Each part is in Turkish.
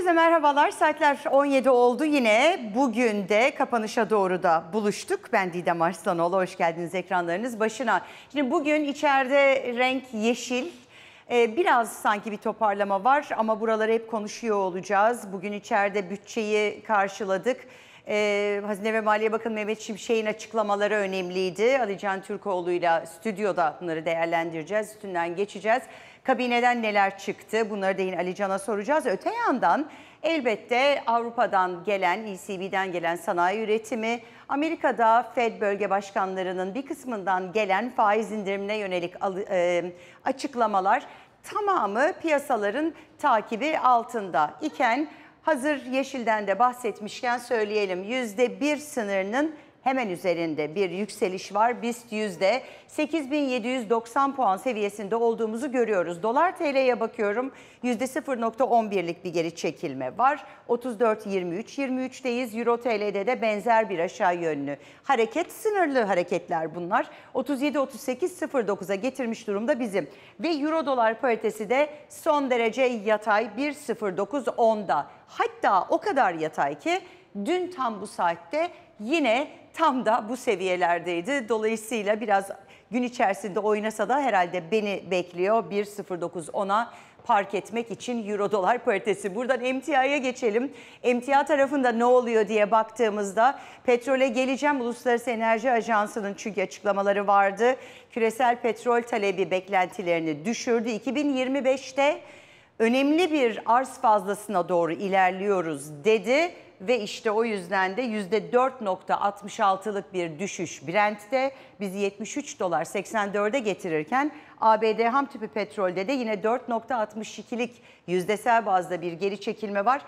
Herkese merhabalar. Saatler 17 oldu yine. Bugün de kapanışa doğru da buluştuk. Ben Didem Arslanoğlu. Hoş geldiniz ekranlarınız başına. Şimdi bugün içeride renk yeşil. Biraz sanki bir toparlama var ama buraları hep konuşuyor olacağız. Bugün içeride bütçeyi karşıladık. Hazine ve Maliye Bakanı Mehmet Şimşek'in açıklamaları önemliydi. Ali Can Türkoğlu'yla stüdyoda bunları değerlendireceğiz, üstünden geçeceğiz. Kabineden neler çıktı bunları da yine Ali Can'a soracağız. Öte yandan elbette Avrupa'dan gelen, ECB'den gelen sanayi üretimi, Amerika'da Fed bölge başkanlarının bir kısmından gelen faiz indirimine yönelik açıklamalar tamamı piyasaların takibi altında iken hazır yeşilden de bahsetmişken söyleyelim, %1 sınırının hemen üzerinde bir yükseliş var. BIST yüzde 8.790 puan seviyesinde olduğumuzu görüyoruz. Dolar TL'ye bakıyorum, %0.11'lik bir geri çekilme var. 34.23'teyiz. Euro TL'de de benzer bir aşağı yönlü hareket, sınırlı hareketler bunlar. 37.38.09'a getirmiş durumda bizim. Ve Euro dolar paritesi de son derece yatay 1.09.10'da. Hatta o kadar yatay ki dün tam bu saatte yine tam da bu seviyelerdeydi. Dolayısıyla biraz gün içerisinde oynasa da herhalde beni bekliyor 1.09.10'a park etmek için Euro dolar paritesi. Buradan emtiaya geçelim. Emtia tarafında ne oluyor diye baktığımızda petrole geleceğim. Uluslararası Enerji Ajansı'nın çünkü açıklamaları vardı. Küresel petrol talebi beklentilerini düşürdü. 2025'te önemli bir arz fazlasına doğru ilerliyoruz dedi. Ve işte o yüzden de %4.66'lık bir düşüş Brent'te bizi $73.84'e getirirken ABD ham tüpü petrolde de yine 4.62'lik yüzdesel bazda bir geri çekilme var.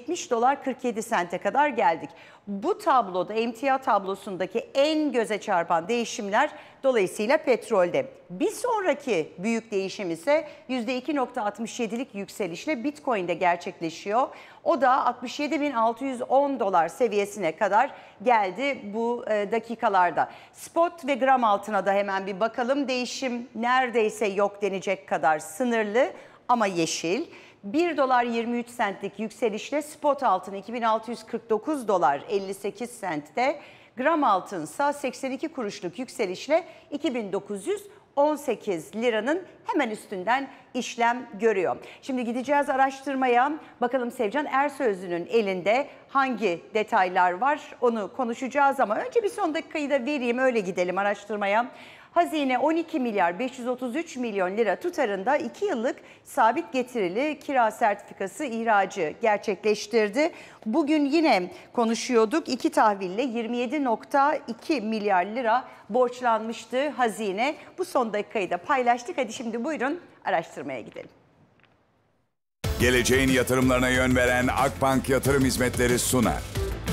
$70.47'e kadar geldik. Bu tabloda emtia tablosundaki en göze çarpan değişimler dolayısıyla petrolde. Bir sonraki büyük değişim ise %2.67'lik yükselişle Bitcoin'de gerçekleşiyor. O da $67.610 seviyesine kadar geldi bu dakikalarda. Spot ve gram altına da hemen bir bakalım. Değişim neredeyse yok denecek kadar sınırlı ama yeşil. $1.23'lik yükselişle spot altın $2.649.58'te. Gram altınsa 82 kuruşluk yükselişle 2.918 liranın hemen üstünden işlem görüyor. Şimdi gideceğiz araştırmaya. Bakalım Sevcan Ersözlü'nün elinde hangi detaylar var onu konuşacağız ama önce bir son dakikayı da vereyim, öyle gidelim araştırmaya. Hazine 12 milyar 533 milyon lira tutarında 2 yıllık sabit getirili kira sertifikası ihracı gerçekleştirdi. Bugün yine konuşuyorduk, 2 tahville 27.2 milyar lira borçlanmıştı hazine. Bu son dakikayı da paylaştık. Hadi şimdi buyurun araştırmaya gidelim. Geleceğin yatırımlarına yön veren Akbank Yatırım Hizmetleri sunar.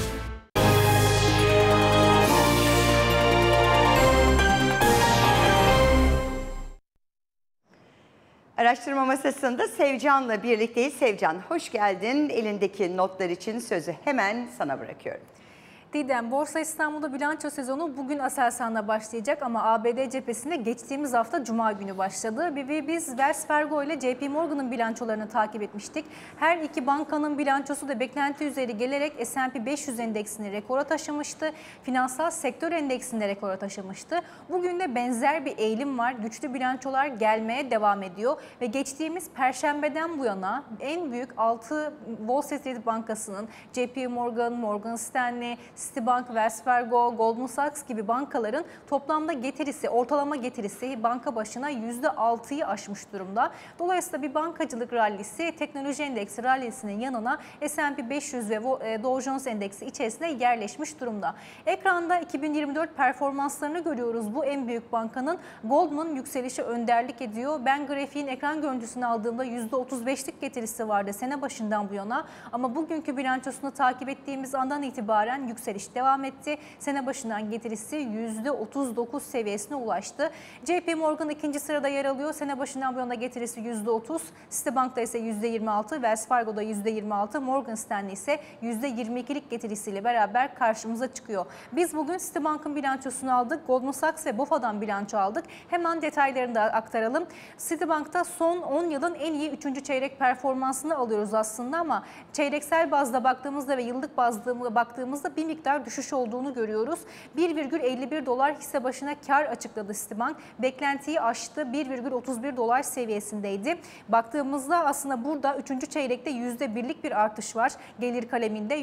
Araştırma masasında Sevcan'la birlikteyiz. Sevcan hoş geldin. Elindeki notlar için sözü hemen sana bırakıyorum. Didem, Borsa İstanbul'da bilanço sezonu bugün Aselsan'la başlayacak ama ABD cephesinde geçtiğimiz hafta Cuma günü başladı. Biz Wells Fargo ile JP Morgan'ın bilançolarını takip etmiştik. Her iki bankanın bilançosu da beklenti üzeri gelerek S&P 500 endeksini rekora taşımıştı. Finansal sektör endeksinde rekora taşımıştı. Bugün de benzer bir eğilim var. Güçlü bilançolar gelmeye devam ediyor ve geçtiğimiz Perşembeden bu yana en büyük 6 Wall Street Bankası'nın JP Morgan, Morgan Stanley, Citibank, Wells Fargo, Goldman Sachs gibi bankaların toplamda getirisi, ortalama getirisi banka başına %6'yı aşmış durumda. Dolayısıyla bir bankacılık rallisi, teknoloji endeksi rallisinin yanına S&P 500 ve Dow Jones endeksi içerisine yerleşmiş durumda. Ekranda 2024 performanslarını görüyoruz. Bu en büyük bankanın Goldman yükselişi önderlik ediyor. Ben grafiğin ekran görüntüsünü aldığımda %35'lik getirisi vardı sene başından bu yana. Ama bugünkü bilançosunu takip ettiğimiz andan itibaren yükseliş yükseliş devam etti. Sene başından getirisi %39 seviyesine ulaştı. JP Morgan ikinci sırada yer alıyor. Sene başından bu yana getirisi %30. Citibank'ta ise %26, Wells Fargo'da %26, Morgan Stanley ise %22'lik getirisiyle beraber karşımıza çıkıyor. Biz bugün Citibank'ın bilançosunu aldık. Goldman Sachs ve BOFA'dan bilanço aldık. Hemen detaylarını da aktaralım. Citibank'ta son 10 yılın en iyi 3. çeyrek performansını alıyoruz aslında ama çeyreksel bazda baktığımızda ve yıllık bazda baktığımızda bir miktar düşüş olduğunu görüyoruz. 1,51 dolar hisse başına kar açıkladı Citibank. Beklentiyi aştı. 1,31 dolar seviyesindeydi. Baktığımızda aslında burada 3. çeyrekte %1'lik bir artış var. Gelir kaleminde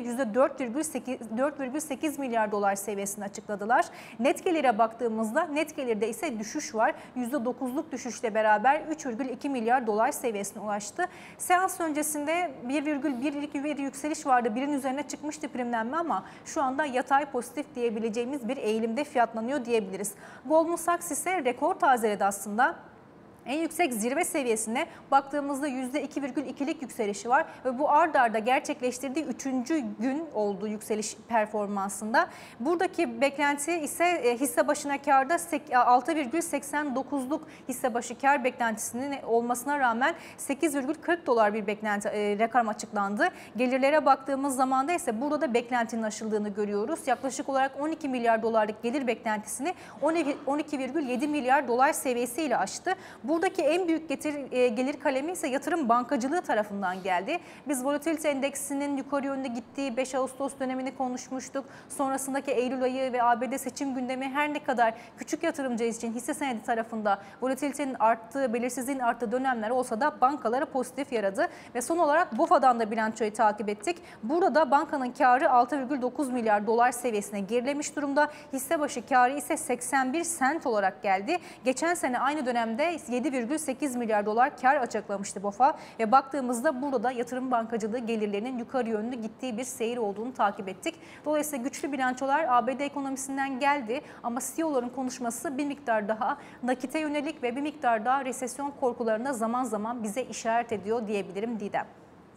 %4,8 milyar dolar seviyesini açıkladılar. Net gelire baktığımızda net gelirde ise düşüş var. %9'luk düşüşle beraber 3,2 milyar dolar seviyesine ulaştı. Seans öncesinde 1,1'lik bir yükseliş vardı. Birin üzerine çıkmıştı primlenme ama şu anda yatay pozitif diyebileceğimiz bir eğilimde fiyatlanıyor diyebiliriz. Goldman Sachs ise rekor tazeledi aslında. En yüksek zirve seviyesine baktığımızda %2,2'lik yükselişi var ve bu ard arda gerçekleştirdiği 3. gün olduğu yükseliş performansında. Buradaki beklenti ise hisse başına karda 6,89'luk hisse başı kar beklentisinin olmasına rağmen 8,40 dolar bir beklenti rakam açıklandı. Gelirlere baktığımız zaman da ise burada da beklentinin aşıldığını görüyoruz. Yaklaşık olarak 12 milyar dolarlık gelir beklentisini 12,7 milyar dolar seviyesiyle aştı. Buradaki en büyük gelir kalemi ise yatırım bankacılığı tarafından geldi. Biz volatilite endeksinin yukarı yönde gittiği 5 Ağustos dönemini konuşmuştuk. Sonrasındaki Eylül ayı ve ABD seçim gündemi her ne kadar küçük yatırımcı için hisse senedi tarafında volatilitenin arttığı, belirsizliğin arttığı dönemler olsa da bankalara pozitif yaradı. Ve son olarak BOFA'dan da bilançoyu takip ettik. Burada da bankanın karı 6,9 milyar dolar seviyesine gerilemiş durumda. Hisse başı karı ise 81 sent olarak geldi. Geçen sene aynı dönemde 7,8 milyar dolar kar açıklamıştı BOFA ve baktığımızda burada da yatırım bankacılığı gelirlerinin yukarı yönlü gittiği bir seyir olduğunu takip ettik. Dolayısıyla güçlü bilançolar ABD ekonomisinden geldi ama CEO'ların konuşması bir miktar daha nakite yönelik ve bir miktar daha resesyon korkularına zaman zaman bize işaret ediyor diyebilirim Didem.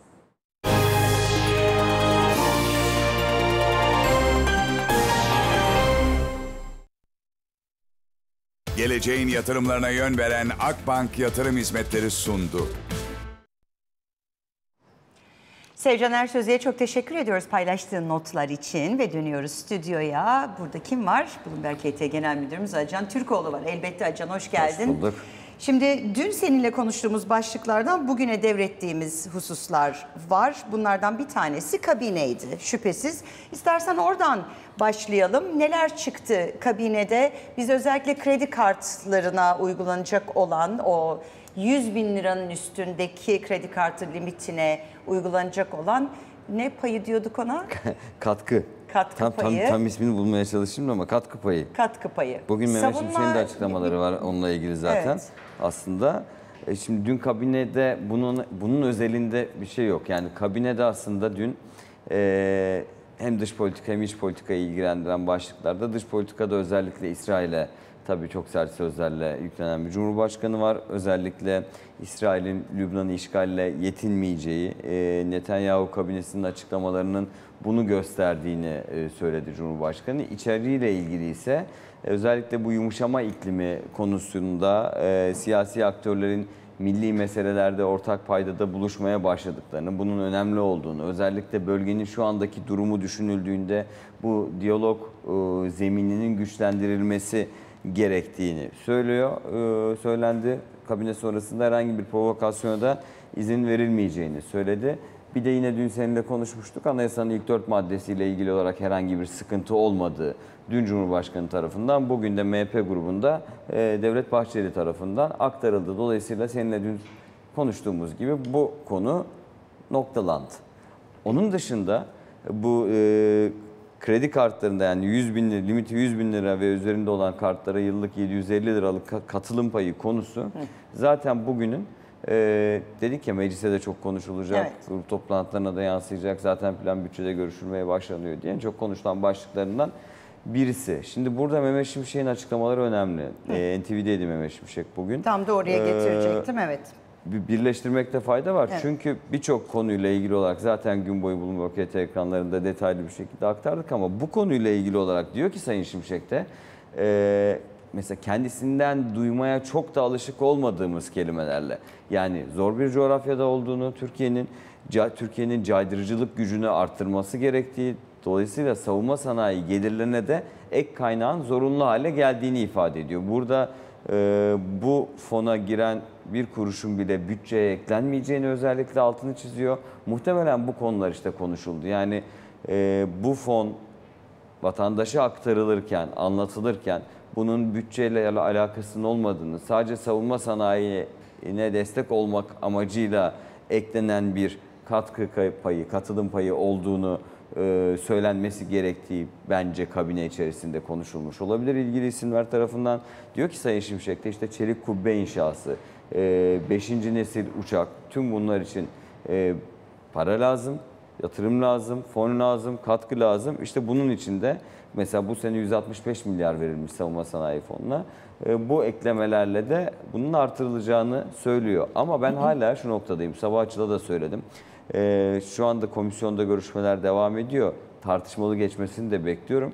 Geleceğin yatırımlarına yön veren Akbank Yatırım Hizmetleri sundu. Sevcan Ersöz'e çok teşekkür ediyoruz paylaştığın notlar için ve dönüyoruz stüdyoya. Burada kim var? Bloomberg KT Genel Müdürümüz Acan Türkoğlu var. Elbette Acan, hoş geldin. Hoş bulduk. Şimdi dün seninle konuştuğumuz başlıklardan bugüne devrettiğimiz hususlar var. Bunlardan bir tanesi kabineydi şüphesiz. İstersen oradan başlayalım. Neler çıktı kabinede? Biz özellikle kredi kartlarına uygulanacak olan o 100 bin liranın üstündeki kredi kartı limitine uygulanacak olan ne payı diyorduk ona? Katkı. Katkı payı. Tam ismini bulmaya çalıştım ama katkı payı. Katkı payı. Bugün Mehmet Şimşek'in de açıklamaları var onunla ilgili zaten. Evet. Aslında şimdi dün kabinede bunun özelinde bir şey yok. Yani kabinede aslında dün hem dış politika hem iç politikayı ilgilendiren başlıklarda dış politikada özellikle İsrail'e tabii çok sert sözlerle yüklenen bir Cumhurbaşkanı var. Özellikle İsrail'in Lübnan'ı işgalle yetinmeyeceği, Netanyahu kabinesinin açıklamalarının bunu gösterdiğini söyledi Cumhurbaşkanı. İçeriğiyle ilgili ise özellikle bu yumuşama iklimi konusunda siyasi aktörlerin milli meselelerde ortak paydada buluşmaya başladıklarını, bunun önemli olduğunu, özellikle bölgenin şu andaki durumu düşünüldüğünde bu diyalog zemininin güçlendirilmesi gerektiğini söylendi. Kabine sonrasında herhangi bir provokasyona da izin verilmeyeceğini söyledi. Bir de yine dün seninle konuşmuştuk. Anayasanın ilk 4 maddesiyle ilgili olarak herhangi bir sıkıntı olmadığı dün Cumhurbaşkanı tarafından, bugün de MHP grubunda Devlet Bahçeli tarafından aktarıldı. Dolayısıyla seninle dün konuştuğumuz gibi bu konu noktalandı. Onun dışında bu kredi kartlarında, yani 100 bin lira, limiti 100 bin lira ve üzerinde olan kartlara yıllık 750 liralık katılım payı konusu zaten bugünün dedik ya, mecliste de çok konuşulacak, evet, grup toplantılarına da yansıyacak, zaten plan bütçede görüşülmeye başlanıyor diye çok konuşulan başlıklarından birisi. Şimdi burada Mehmet Şimşek'in açıklamaları önemli. NTV'deydi Mehmet Şimşek bugün. Tam da oraya getirecektim, evet. birleştirmekte fayda var. Evet. Çünkü birçok konuyla ilgili olarak zaten gün boyu Bloomberg OKT ekranlarında detaylı bir şekilde aktardık ama bu konuyla ilgili olarak diyor ki Sayın Şimşek de mesela kendisinden duymaya çok da alışık olmadığımız kelimelerle, yani zor bir coğrafyada olduğunu, Türkiye'nin caydırıcılık gücünü arttırması gerektiği, dolayısıyla savunma sanayi gelirlerine de ek kaynağın zorunlu hale geldiğini ifade ediyor. Burada bu fona giren bir kuruşun bile bütçeye eklenmeyeceğini özellikle altını çiziyor. Muhtemelen bu konular işte konuşuldu. Yani bu fon vatandaşa aktarılırken, anlatılırken bunun bütçeyle alakasının olmadığını, sadece savunma sanayine destek olmak amacıyla eklenen bir katkı payı, katılım payı olduğunu söylenmesi gerektiği bence kabine içerisinde konuşulmuş olabilir ilgili isimler tarafından. Diyor ki Sayın Şimşek de işte çelik kubbe inşası, 5. nesil uçak, tüm bunlar için para lazım, yatırım lazım, fon lazım, katkı lazım. İşte bunun için de mesela bu sene 165 milyar verilmiş savunma sanayi fonuna. Bu eklemelerle de bunun artırılacağını söylüyor. Ama ben hala şu noktadayım. Sabahçı'da da söyledim. Şu anda komisyonda görüşmeler devam ediyor. Tartışmalı geçmesini de bekliyorum.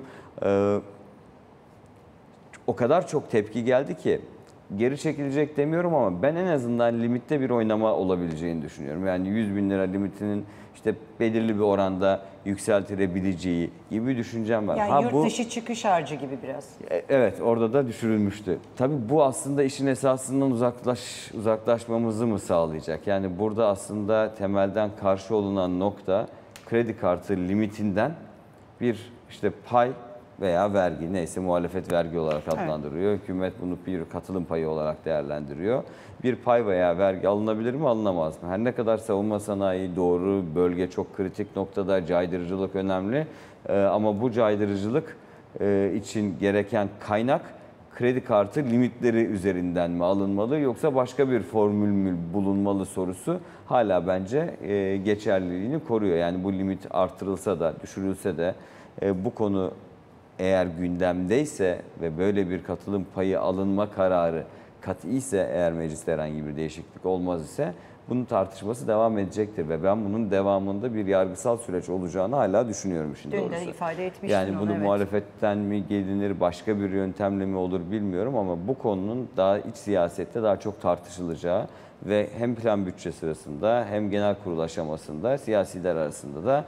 O kadar çok tepki geldi ki geri çekilecek demiyorum ama ben en azından limitte bir oynama olabileceğini düşünüyorum. Yani 100 bin lira limitinin işte belirli bir oranda yükseltilebileceği gibi bir düşüncem var. Yani yurt dışı çıkış harcı gibi biraz. Evet, orada da düşürülmüştü. Tabii bu aslında işin esasından uzaklaşmamızı mı sağlayacak? Yani burada aslında temelden karşı olunan nokta kredi kartı limitinden bir işte pay veya vergi, neyse muhalefet vergi olarak adlandırıyor. Evet. Hükümet bunu bir katılım payı olarak değerlendiriyor. Bir pay veya vergi alınabilir mi, alınamaz mı? Her ne kadar savunma sanayi doğru, bölge çok kritik noktada, caydırıcılık önemli. Ama bu caydırıcılık için gereken kaynak kredi kartı limitleri üzerinden mi alınmalı yoksa başka bir formül mü bulunmalı sorusu hala bence geçerliliğini koruyor. Yani bu limit artırılsa da düşürülse de bu konu eğer gündemdeyse ve böyle bir katılım payı alınma kararı kat'i ise, eğer mecliste herhangi bir değişiklik olmaz ise bunun tartışması devam edecektir ve ben bunun devamında bir yargısal süreç olacağını hala düşünüyorum işin doğrusu. Dün de ifade etmiştin yani bunu onu, evet. Muhalefetten mi gelinir, başka bir yöntemle mi olur bilmiyorum ama bu konunun daha iç siyasette daha çok tartışılacağı ve hem plan bütçe sırasında hem genel kurul aşamasında siyasiler arasında da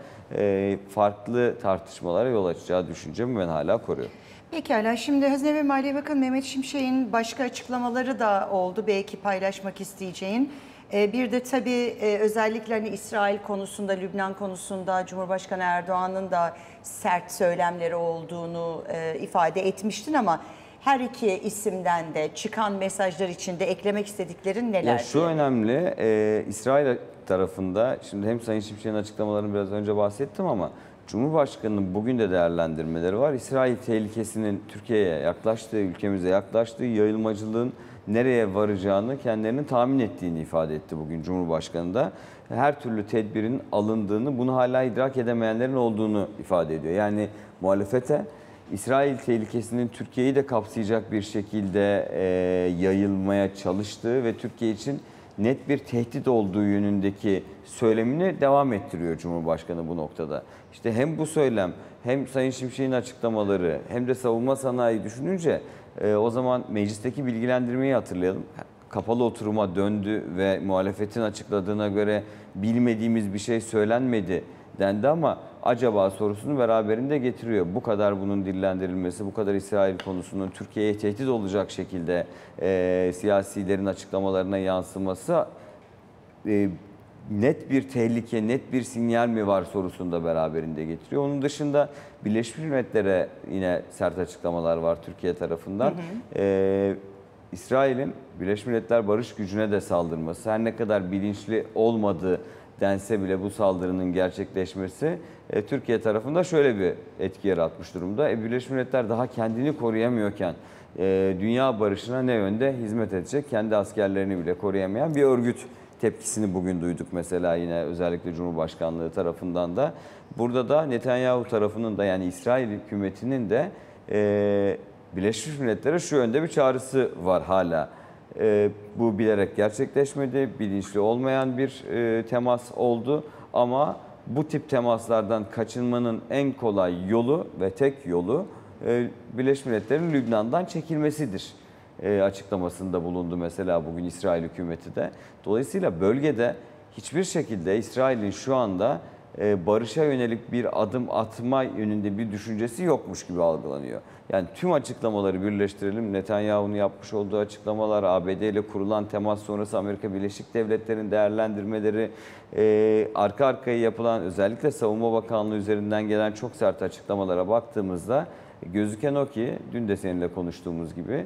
farklı tartışmalara yol açacağı düşüncemi ben hala koruyorum. Pekala, şimdi Hazine ve Maliye Bakanı Mehmet Şimşek'in başka açıklamaları da oldu, belki paylaşmak isteyeceğin. Bir de tabii özellikle hani İsrail konusunda, Lübnan konusunda Cumhurbaşkanı Erdoğan'ın da sert söylemleri olduğunu ifade etmiştin ama her iki isimden de çıkan mesajlar içinde eklemek istediklerin neler? Ya şu önemli, İsrail tarafında, şimdi hem Sayın Şimşek'in açıklamalarını biraz önce bahsettim ama Cumhurbaşkanı'nın bugün de değerlendirmeleri var. İsrail tehlikesinin Türkiye'ye yaklaştığı, ülkemize yaklaştığı, yayılmacılığın nereye varacağını kendilerinin tahmin ettiğini ifade etti bugün Cumhurbaşkanı da. Her türlü tedbirin alındığını, bunu hala idrak edemeyenlerin olduğunu ifade ediyor. Yani muhalefete İsrail tehlikesinin Türkiye'yi de kapsayacak bir şekilde yayılmaya çalıştığı ve Türkiye için net bir tehdit olduğu yönündeki söylemini devam ettiriyor Cumhurbaşkanı bu noktada. İşte hem bu söylem hem Sayın Şimşek'in açıklamaları hem de savunma sanayi düşününce o zaman meclisteki bilgilendirmeyi hatırlayalım. Kapalı oturuma döndü ve muhalefetin açıkladığına göre bilmediğimiz bir şey söylenmedi dendi ama acaba sorusunu beraberinde getiriyor. Bu kadar bunun dillendirilmesi, bu kadar İsrail konusunun Türkiye'ye tehdit olacak şekilde siyasilerin açıklamalarına yansıması net bir tehlike, net bir sinyal mi var sorusunu da beraberinde getiriyor. Onun dışında Birleşmiş Milletler'e yine sert açıklamalar var Türkiye tarafından. İsrail'in Birleşmiş Milletler barış gücüne de saldırması, her ne kadar bilinçli olmadığı dense bile bu saldırının gerçekleşmesi Türkiye tarafında şöyle bir etki yaratmış durumda. Birleşmiş Milletler daha kendini koruyamıyorken dünya barışına ne yönde hizmet edecek? Kendi askerlerini bile koruyamayan bir örgüt tepkisini bugün duyduk mesela, yine özellikle Cumhurbaşkanlığı tarafından da. Burada da Netanyahu tarafının da, yani İsrail hükümetinin de Birleşmiş Milletler'e şu yönde bir çağrısı var hala. Bu bilerek gerçekleşmedi, bilinçli olmayan bir temas oldu ama bu tip temaslardan kaçınmanın en kolay yolu ve tek yolu Birleşmiş Milletler'in Lübnan'dan çekilmesidir açıklamasında bulundu mesela bugün İsrail hükümeti de. Dolayısıyla bölgede hiçbir şekilde İsrail'in şu anda barışa yönelik bir adım atma yönünde bir düşüncesi yokmuş gibi algılanıyor. Yani tüm açıklamaları birleştirelim. Netanyahu'nun yapmış olduğu açıklamalar, ABD ile kurulan temas sonrası Amerika Birleşik Devletleri'nin değerlendirmeleri, arka arkaya yapılan özellikle Savunma Bakanlığı üzerinden gelen çok sert açıklamalara baktığımızda gözüken o ki dün de seninle konuştuğumuz gibi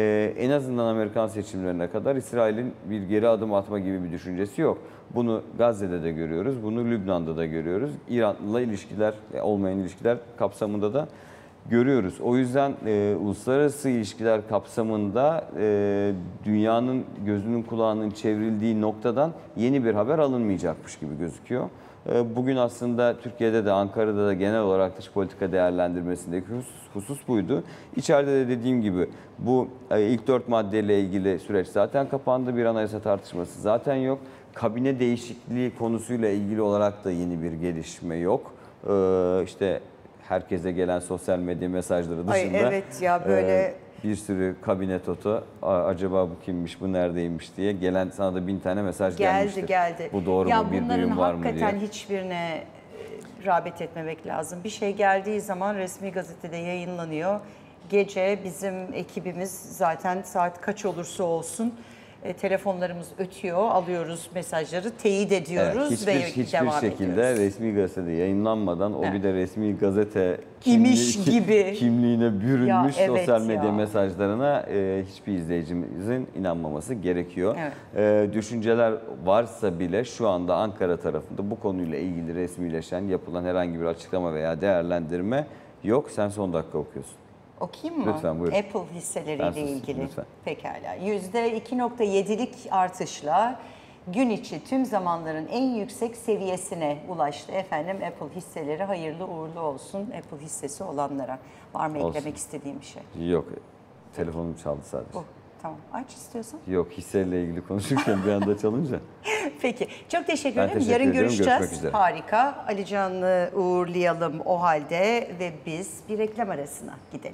en azından Amerikan seçimlerine kadar İsrail'in bir geri adım atma gibi bir düşüncesi yok. Bunu Gazze'de de görüyoruz, bunu Lübnan'da da görüyoruz. İran'la ilişkiler, olmayan ilişkiler kapsamında da görüyoruz. O yüzden uluslararası ilişkiler kapsamında dünyanın gözünün kulağının çevrildiği noktadan yeni bir haber alınmayacakmış gibi gözüküyor. Bugün aslında Türkiye'de de Ankara'da da genel olarak dış politika değerlendirmesindeki husus buydu. İçeride de dediğim gibi bu ilk 4 maddeyle ilgili süreç zaten kapandı. Bir anayasa tartışması zaten yok. Kabine değişikliği konusuyla ilgili olarak da yeni bir gelişme yok. İşte herkese gelen sosyal medya mesajları dışında. Ay evet ya böyle... Bir sürü kabine totu, acaba bu kimmiş, bu neredeymiş diye gelen sana da 1000 tane mesaj gelmiştir. Geldi. Bu doğru ya mu, bir bunların duyum var mı diye. hakikaten hiçbirine rağbet etmemek lazım. Bir şey geldiği zaman resmi gazetede yayınlanıyor. Gece bizim ekibimiz zaten saat kaç olursa olsun telefonlarımız ötüyor, alıyoruz mesajları, teyit ediyoruz ve hiçbir devam şekilde ediyoruz. Resmi gazetede yayınlanmadan o bir de resmi gazete İmiş gibi. kimliğine bürünmüş Ya, evet sosyal medya ya. mesajlarına hiçbir izleyicimizin inanmaması gerekiyor. Evet. Düşünceler varsa bile şu anda Ankara tarafında bu konuyla ilgili resmileşen, yapılan herhangi bir açıklama veya değerlendirme yok. Sen son dakika okuyorsun. Okuyayım mı? Lütfen, buyurun. Apple hisseleriyle ilgili. Lütfen. Pekala. %2.7'lik artışla gün içi tüm zamanların en yüksek seviyesine ulaştı. Efendim Apple hisseleri hayırlı uğurlu olsun. Apple hissesi olanlara. Var mı Olsun. eklemek istediğim bir şey? Yok. Telefonum çaldı sadece. Bu. Tamam. Aç istiyorsan. Yok, hisseyle ilgili konuşurken bir anda çalınca. Peki. Çok teşekkür Ben ederim. teşekkür Yarın ediyorum. görüşeceğiz. Görüşmek üzere. Harika. Ali Can'ı uğurlayalım o halde ve biz bir reklam arasına gidelim.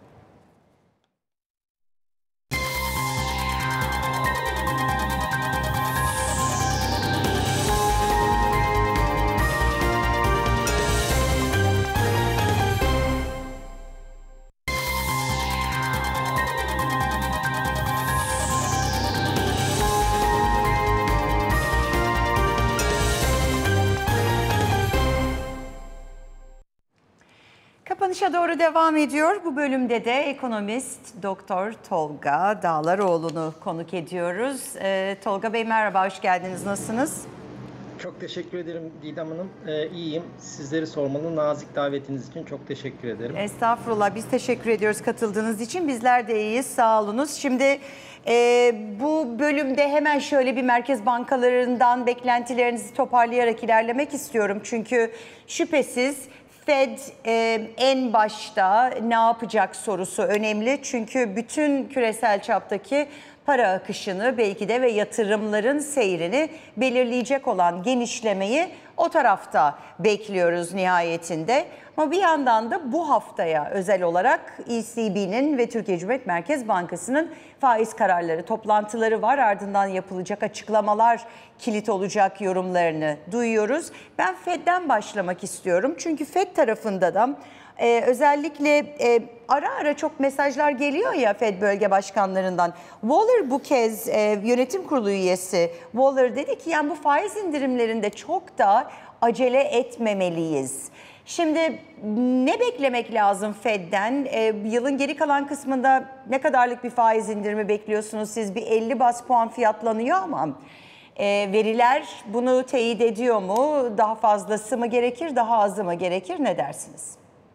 Kapanışa doğru devam ediyor. Bu bölümde de ekonomist Doktor Tolga Dağlaroğlu'nu konuk ediyoruz. Tolga Bey merhaba, hoş geldiniz. Nasılsınız? Çok teşekkür ederim Didem Hanım. İyiyim. Sizleri sormalı nazik davetiniz için çok teşekkür ederim. Estağfurullah, biz teşekkür ediyoruz katıldığınız için. Bizler de iyiyiz, sağ olunuz. Şimdi bu bölümde hemen şöyle bir merkez bankalarından beklentilerinizi toparlayarak ilerlemek istiyorum. Çünkü şüphesiz Fed en başta ne yapacak sorusu önemli. Çünkü bütün küresel çaptaki para akışını belki de ve yatırımların seyrini belirleyecek olan genişlemeyi o tarafta bekliyoruz nihayetinde. Ama bir yandan da bu haftaya özel olarak ECB'nin ve Türkiye Cumhuriyet Merkez Bankası'nın faiz kararları, toplantıları var. Ardından yapılacak açıklamalar kilit olacak yorumlarını duyuyoruz. Ben Fed'den başlamak istiyorum. Çünkü Fed tarafında da özellikle ara ara çok mesajlar geliyor ya Fed bölge başkanlarından. Waller bu kez yönetim kurulu üyesi Waller dedi ki yani bu faiz indirimlerinde çok da acele etmemeliyiz. Şimdi ne beklemek lazım Fed'den? Yılın geri kalan kısmında ne kadarlık bir faiz indirimi bekliyorsunuz? Siz bir 50 bas puan fiyatlanıyor ama veriler bunu teyit ediyor mu? Daha fazlası mı gerekir, daha azı mı gerekir? Ne dersiniz?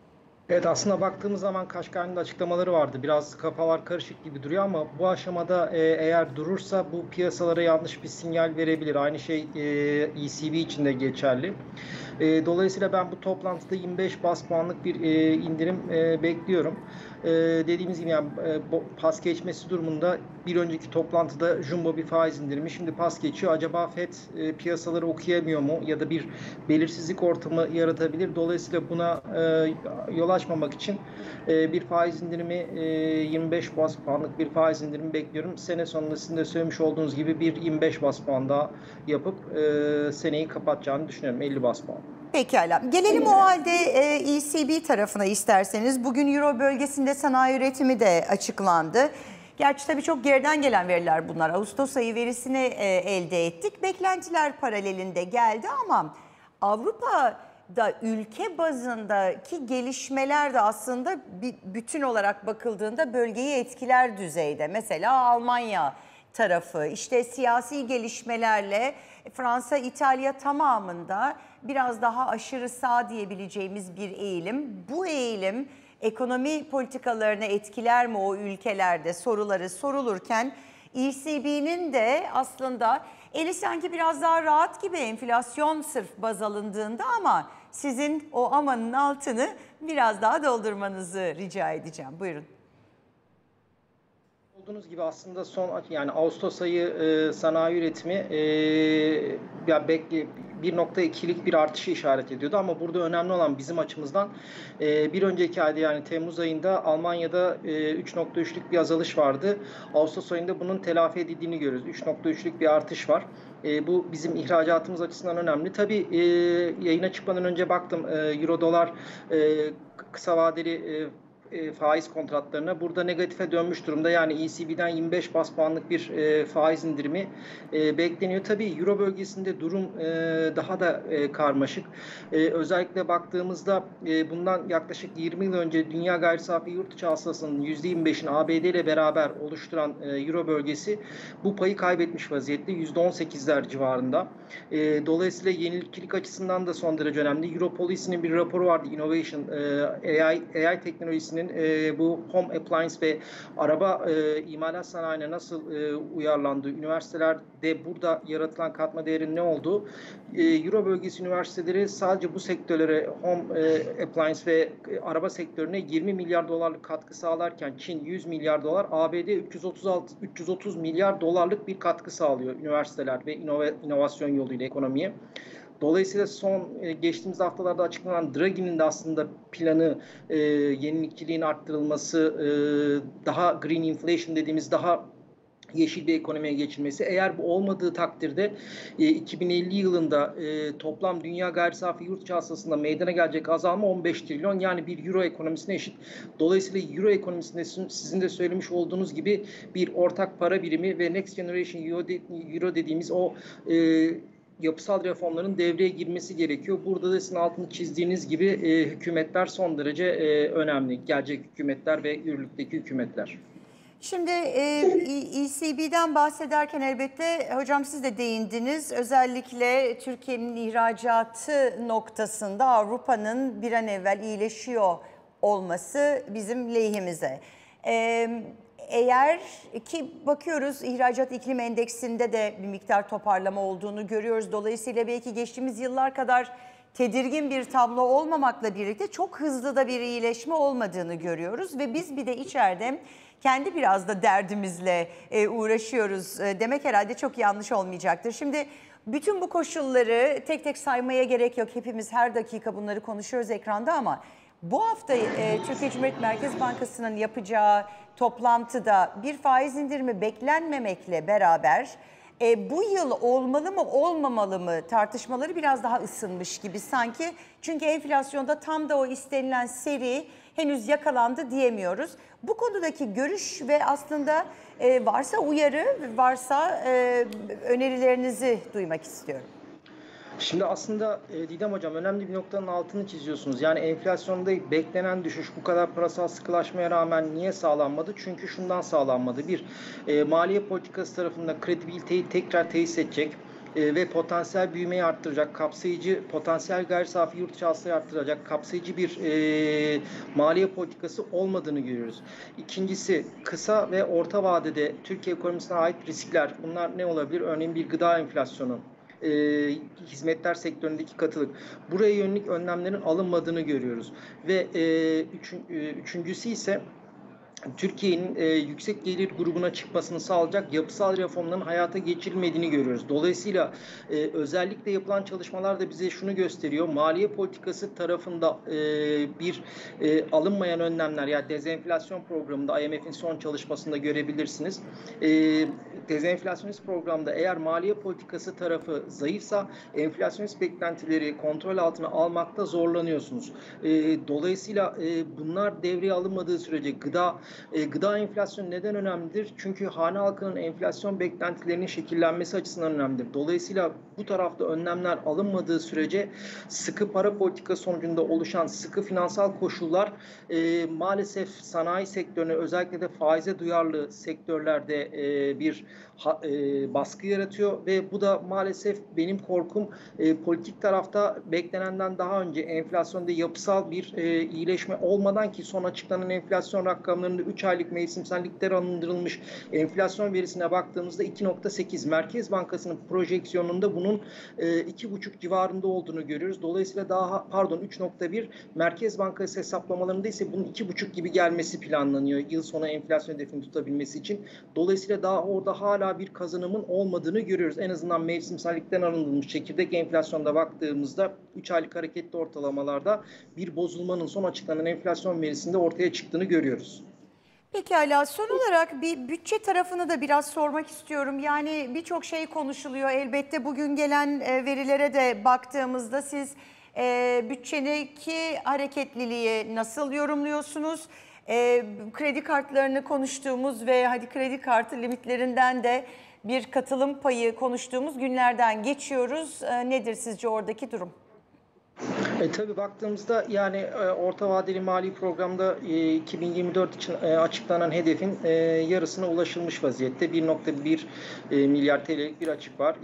Evet, aslında baktığımız zaman Kaşgar'ın da açıklamaları vardı. Biraz kafalar karışık gibi duruyor ama bu aşamada eğer durursa bu piyasalara yanlış bir sinyal verebilir. Aynı şey ECB için de geçerli. Dolayısıyla ben bu toplantıda 25 bas puanlık bir indirim bekliyorum. Dediğimiz gibi yani pas geçmesi durumunda bir önceki toplantıda jumbo bir faiz indirimi, şimdi pas geçiyor. Acaba FED piyasaları okuyamıyor mu ya da bir belirsizlik ortamı yaratabilir. Dolayısıyla buna yol açmamak için bir faiz indirimi 25 bas puanlık bir faiz indirimi bekliyorum. Sene sonunda sizin de söylemiş olduğunuz gibi bir 25 bas puan daha yapıp seneyi kapatacağını düşünüyorum. 50 bas puan. Pekala. Gelelim o halde ECB tarafına isterseniz. Bugün Euro bölgesinde sanayi üretimi de açıklandı. Gerçi tabii çok geriden gelen veriler bunlar. Ağustos ayı verisini elde ettik. Beklentiler paralelinde geldi ama Avrupa'da ülke bazındaki gelişmeler de aslında bütün olarak bakıldığında bölgeyi etkiler düzeyde. Mesela Almanya tarafı, işte siyasi gelişmelerle Fransa, İtalya tamamında biraz daha aşırı sağ diyebileceğimiz bir eğilim. Bu eğilim ekonomi politikalarını etkiler mi o ülkelerde soruları sorulurken ECB'nin de aslında eli sanki biraz daha rahat gibi enflasyon sırf baz alındığında, ama sizin o amanın altını biraz daha doldurmanızı rica edeceğim. Buyurun. Olduğunuz gibi aslında yani Ağustos ayı sanayi üretimi 1.2'lik bir artışı işaret ediyordu ama burada önemli olan bizim açımızdan bir önceki ayda yani Temmuz ayında Almanya'da 3.3'lük bir azalış vardı. Ağustos ayında bunun telafi edildiğini görüyoruz. 3.3'lük bir artış var. Bu bizim ihracatımız açısından önemli. Tabii yayına çıkmadan önce baktım Euro dolar kısa vadeli faiz kontratlarına burada negatife dönmüş durumda. Yani ECB'den 25 bas puanlık bir faiz indirimi bekleniyor. Tabii Euro bölgesinde durum daha da karmaşık. Özellikle baktığımızda bundan yaklaşık 20 yıl önce dünya gayri safi yurt içi hasılasının %25'ini ABD ile beraber oluşturan Euro bölgesi bu payı kaybetmiş vaziyette. %18'ler civarında. Dolayısıyla yenilikçilik açısından da son derece önemli. Europolice'nin bir raporu vardı. Innovation, AI teknolojisinin bu home appliance ve araba imalat sanayine nasıl uyarlandığı, üniversitelerde burada yaratılan katma değerin ne olduğu, Euro bölgesi üniversiteleri sadece bu sektörlere, home appliance ve araba sektörüne 20 milyar dolarlık katkı sağlarken Çin 100 milyar dolar, ABD 330 milyar dolarlık bir katkı sağlıyor üniversiteler ve inovasyon yoluyla ekonomiye. Dolayısıyla geçtiğimiz haftalarda açıklanan Draghi'nin de aslında planı yenilikçiliğin arttırılması, daha green inflation dediğimiz daha yeşil bir ekonomiye geçilmesi. Eğer bu olmadığı takdirde 2050 yılında toplam dünya gayri safi yurt içi hasılasında meydana gelecek azalma 15 trilyon, yani bir euro ekonomisine eşit. Dolayısıyla euro ekonomisinde sizin de söylemiş olduğunuz gibi bir ortak para birimi ve Next Generation Euro dediğimiz o yapısal reformların devreye girmesi gerekiyor. Burada da sizin altını çizdiğiniz gibi hükümetler son derece önemli. Gelecek hükümetler ve yürürlükteki hükümetler. Şimdi ECB'den bahsederken elbette hocam siz de değindiniz. Özellikle Türkiye'nin ihracatı noktasında Avrupa'nın bir an evvel iyileşiyor olması bizim lehimize. Eğer ki bakıyoruz ihracat iklim endeksinde de bir miktar toparlama olduğunu görüyoruz. Dolayısıyla belki geçtiğimiz yıllar kadar tedirgin bir tablo olmamakla birlikte çok hızlı da bir iyileşme olmadığını görüyoruz. Ve biz bir de içeride kendi biraz da derdimizle uğraşıyoruz demek herhalde çok yanlış olmayacaktır. Şimdi bütün bu koşulları tek tek saymaya gerek yok. Hepimiz her dakika bunları konuşuyoruz ekranda ama bu hafta Türkiye Cumhuriyet Merkez Bankası'nın yapacağı toplantıda bir faiz indirimi beklenmemekle beraber bu yıl olmalı mı olmamalı mı tartışmaları biraz daha ısınmış gibi sanki. Çünkü enflasyonda tam da o istenilen seri henüz yakalandı diyemiyoruz. Bu konudaki görüş ve aslında varsa uyarı, varsa önerilerinizi duymak istiyorum. Şimdi aslında Didem Hocam önemli bir noktanın altını çiziyorsunuz. Yani enflasyonda beklenen düşüş bu kadar parasal sıkılaşmaya rağmen niye sağlanmadı? Çünkü şundan sağlanmadı. Bir, maliye politikası tarafında kredibiliteyi tekrar tesis edecek ve potansiyel büyümeyi arttıracak, kapsayıcı potansiyel gayri safi yurt içi hasılayı arttıracak, kapsayıcı bir maliye politikası olmadığını görüyoruz. İkincisi, kısa ve orta vadede Türkiye ekonomisine ait riskler. Bunlar ne olabilir? Örneğin bir gıda enflasyonu, hizmetler sektöründeki katılık. Buraya yönelik önlemlerin alınmadığını görüyoruz. Ve üçüncüsü ise Türkiye'nin yüksek gelir grubuna çıkmasını sağlayacak yapısal reformların hayata geçirilmediğini görüyoruz. Dolayısıyla özellikle yapılan çalışmalar da bize şunu gösteriyor. Maliye politikası tarafında bir alınmayan önlemler, yani dezenflasyon programında IMF'in son çalışmasında görebilirsiniz. Dezenflasyonist programda eğer maliye politikası tarafı zayıfsa enflasyonist beklentileri kontrol altına almakta zorlanıyorsunuz. Dolayısıyla bunlar devreye alınmadığı sürece gıda enflasyonu neden önemlidir? Çünkü hane halkının enflasyon beklentilerinin şekillenmesi açısından önemlidir. Dolayısıyla bu tarafta önlemler alınmadığı sürece sıkı para politikası sonucunda oluşan sıkı finansal koşullar maalesef sanayi sektörüne, özellikle de faize duyarlı sektörlerde bir baskı yaratıyor ve bu da maalesef benim korkum politik tarafta beklenenden daha önce enflasyonda yapısal bir iyileşme olmadan, ki son açıklanan enflasyon rakamlarında 3 aylık mevsimsellikler alındırılmış enflasyon verisine baktığımızda 2.8, Merkez Bankası'nın projeksiyonunda bunun 2.5 civarında olduğunu görüyoruz. Dolayısıyla 3.1, Merkez Bankası hesaplamalarında ise bunun 2.5 gibi gelmesi planlanıyor yıl sonu enflasyon hedefini tutabilmesi için. Dolayısıyla orada hala bir kazanımın olmadığını görüyoruz. En azından mevsimsellikten arındırılmış çekirdek enflasyonda baktığımızda 3 aylık hareketli ortalamalarda bir bozulmanın son açıklanan enflasyon verisinde ortaya çıktığını görüyoruz. Pekala, son olarak bir bütçe tarafını da biraz sormak istiyorum. Yani birçok şey konuşuluyor. Elbette bugün gelen verilere de baktığımızda siz bütçedeki hareketliliği nasıl yorumluyorsunuz? Kredi kartlarını konuştuğumuz ve hadi kredi kartı limitlerinden de bir katılım payı konuştuğumuz günlerden geçiyoruz. Nedir sizce oradaki durum? Tabii baktığımızda yani orta vadeli mali programda 2024 için açıklanan hedefin yarısına ulaşılmış vaziyette. 1.1 milyar TL'lik bir açık var.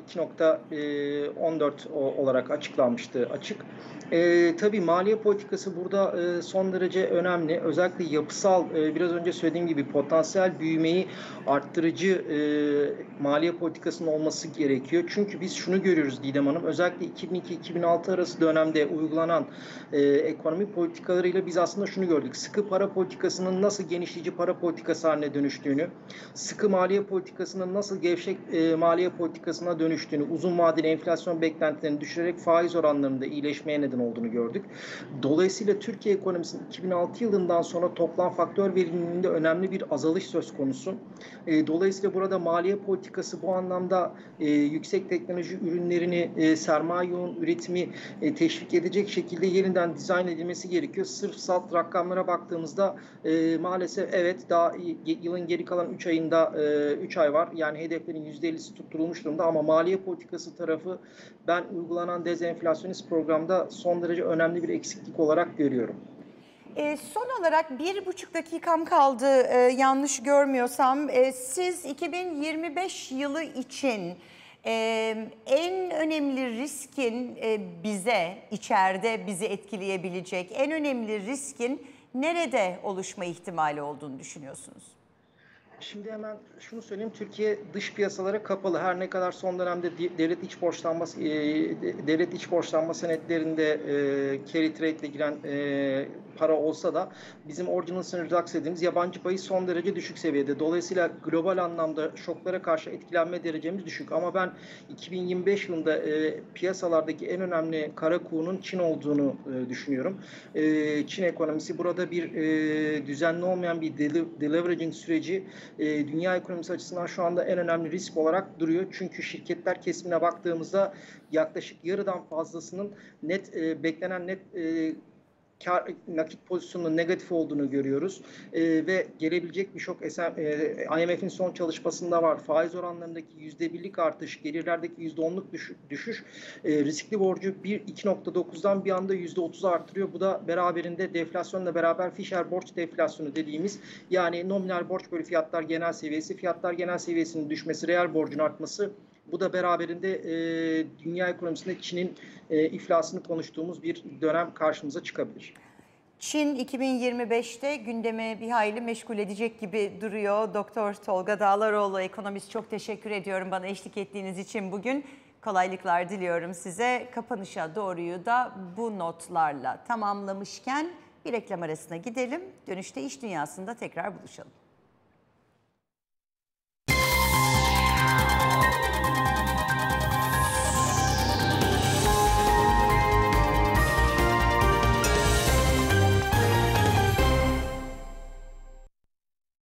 2.14 olarak açıklanmıştı açık. Tabii maliye politikası burada son derece önemli. Özellikle yapısal, biraz önce söylediğim gibi potansiyel büyümeyi arttırıcı maliye politikasının olması gerekiyor. Çünkü biz şunu görüyoruz Didem Hanım, özellikle 2002-2006 arası dönemde uygulanan ekonomi politikalarıyla biz aslında şunu gördük. Sıkı para politikasının nasıl genişleyici para politikası haline dönüştüğünü, sıkı maliye politikasının nasıl gevşek maliye politikasına dönüştüğünü, uzun vadeli enflasyon beklentilerini düşürerek faiz oranlarında iyileşmeye neden olduğunu gördük. Dolayısıyla Türkiye ekonomisinin 2006 yılından sonra toplam faktör verimliliğinde önemli bir azalış söz konusu. Dolayısıyla burada maliye politikası bu anlamda yüksek teknoloji ürünlerini, sermaye yoğun üretimi teşvik edecek şekilde yeniden dizayn edilmesi gerekiyor. Sırf salt rakamlara baktığımızda maalesef evet, daha yılın geri kalan 3 ayında 3 ay var. Yani hedeflerin %50'si tutturulmuş durumda ama maliye politikası tarafı ben uygulanan dezenflasyonist programda son derece önemli bir eksiklik olarak görüyorum. Son olarak 1,5 dakikam kaldı yanlış görmüyorsam. Siz 2025 yılı için en önemli riskin içeride bizi etkileyebilecek en önemli riskin nerede oluşma ihtimali olduğunu düşünüyorsunuz? Şimdi hemen şunu söyleyeyim. Türkiye dış piyasalara kapalı. Her ne kadar son dönemde devlet iç borçlanma senetlerinde carry trade ile giren para olsa da bizim original sınır reduction dediğimiz yabancı payı son derece düşük seviyede. Dolayısıyla global anlamda şoklara karşı etkilenme derecemiz düşük. Ama ben 2025 yılında piyasalardaki en önemli kara kuğunun Çin olduğunu düşünüyorum. Çin ekonomisi burada bir düzenli olmayan bir deleveraging süreci dünya ekonomisi açısından şu anda en önemli risk olarak duruyor. Çünkü şirketler kesimine baktığımızda yaklaşık yarıdan fazlasının beklenen net nakit pozisyonunun negatif olduğunu görüyoruz. Ve gelebilecek bir şok IMF'in son çalışmasında var. Faiz oranlarındaki %1'lik artış, gelirlerdeki %10'luk düşüş riskli borcu 2.9'dan bir anda %30'a artırıyor. Bu da beraberinde deflasyonla beraber Fisher borç deflasyonu dediğimiz, yani nominal borç bölü fiyatlar genel seviyesi, fiyatlar genel seviyesinin düşmesi, reel borcun artması Bu da beraberinde dünya ekonomisinde Çin'in iflasını konuştuğumuz bir dönem karşımıza çıkabilir. Çin 2025'te gündemi bir hayli meşgul edecek gibi duruyor. Doktor Tolga Dağlaroğlu, ekonomist, çok teşekkür ediyorum bana eşlik ettiğiniz için bugün. Kolaylıklar diliyorum size. Kapanışa doğruyu da bu notlarla tamamlamışken bir reklam arasına gidelim. Dönüşte iş dünyasında tekrar buluşalım.